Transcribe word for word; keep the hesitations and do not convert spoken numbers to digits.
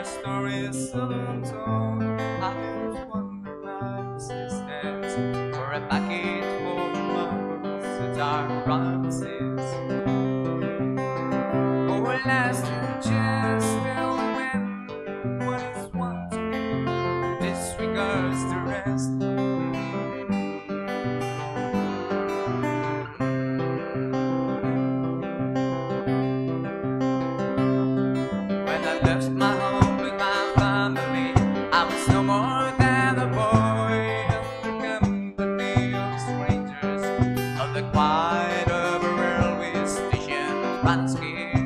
my story is untold. I was wondering my persistence for a bucket full of the dark promises. Oh, a lasting chance still when what is one disregards the rest. When I left my home with my family, I was no more than a boy under company of strangers of the quiet of a railway station, Bransky.